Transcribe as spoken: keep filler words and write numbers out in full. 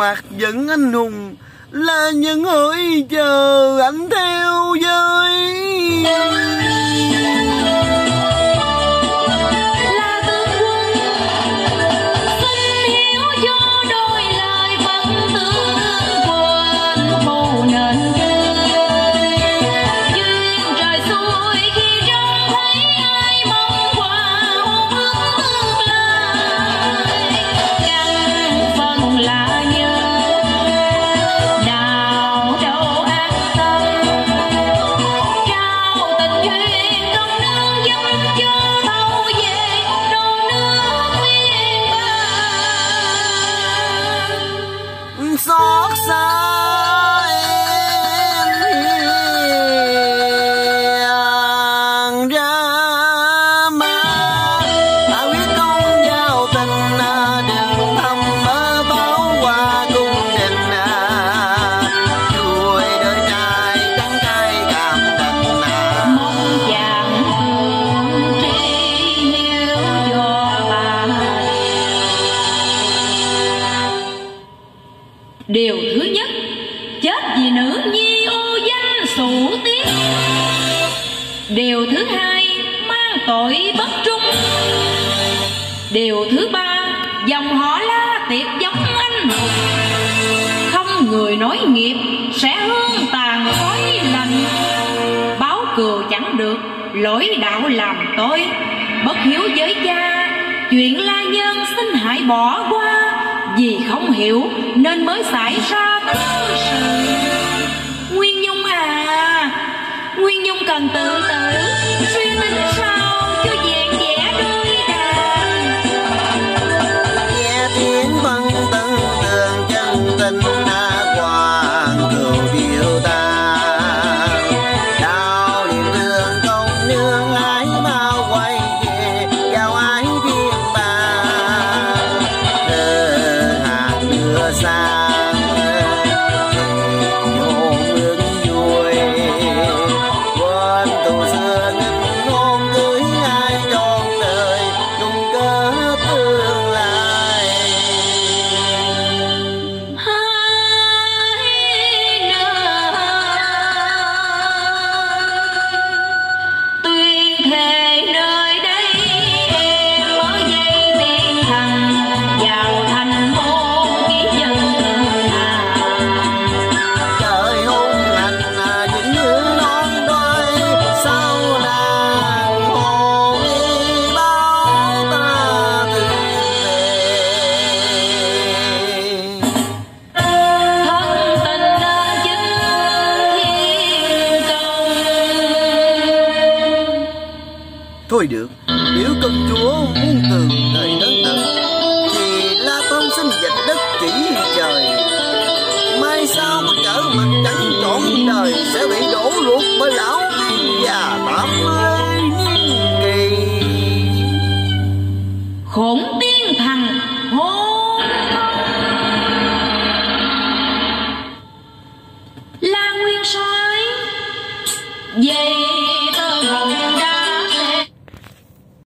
bạc vẫn anh hùng, là những hỡi chờ anh theo với. Xót xa em hiền ra mà ta quyết con giao tình đừng thăm mơ báo qua cung đình vui đời trai trắng cay cảm tình mong chàng thương tri hiếu cho bà. Điều thứ nhất, chết vì nữ nhi ô danh sụ tiếng. Điều thứ hai, mang tội bất trung. Điều thứ ba, dòng họ La tiệt giống anh hùng. Không người nối nghiệp sẽ hương tàn khói lạnh. Báo cừu chẳng được, lỗi đạo làm tôi. Bất hiếu với cha, chuyện La Nhân xin hãy bỏ qua. Vì không hiểu nên mới xảy ra tư sự. Nguyên Nhung à, Nguyên Nhung cần tự tử suy tính sao cho vẹn vẽ đôi đàn. Nghe tiếng vân tân tường chân tình hoàng cừu điệu ta. Đào liền đường công nương ái mau quay về vào ái viên bàn. Đưa sang nhộn ước vui quên tù xưa nghịch ngôn cưới ai trọn đời chung cớ tương lai. Hai nơi tuyên thề nơi đây em ở dây tiên thần vào thành môn ký dân thương hà. Trời hôn hành những như non đôi sao nàng hồn y bao ta tuyệt về. Thân tình nên chứng thiên công. Thôi được, nếu công chúa muốn từ đời đến tử thì La Tông xin dạch đất chỉ trời. Mai sau có trở mặt trắng trọn đời sẽ bị đổ luộc bởi lão tiên già tám mươi niên kỳ. Khổn tiên thần hôn La Nguyên soái về